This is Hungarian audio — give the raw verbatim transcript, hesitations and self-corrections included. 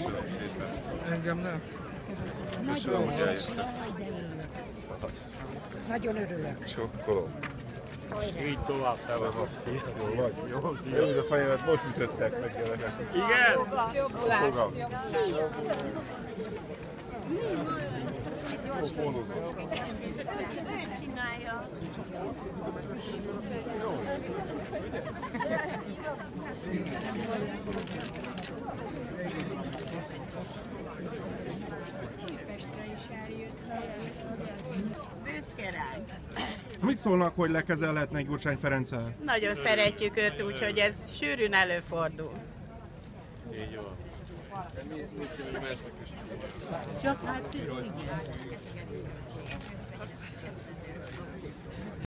Köszönöm szépen. Engem nem. Köszönöm, hogy eljöttek. Nagyon örülök. Sokkolom. Így tovább, szevasz. Jó vagy? Jó, szia. A fejemet most ütöttek meg gyerekek. Igen? Fogam. Ő csinálja. Büszke ránk. Mit szólnak, hogy lekezelhetnek Gyurcsány Ferenccel? Nagyon szeretjük őt, úgyhogy ez sűrűn előfordul. Így van. Csak hát igen.